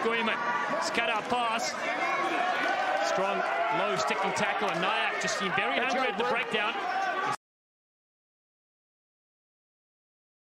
Guillemot. Scudder pass. Strong, low sticking tackle, and Nyack just seemed very hungry at the breakdown.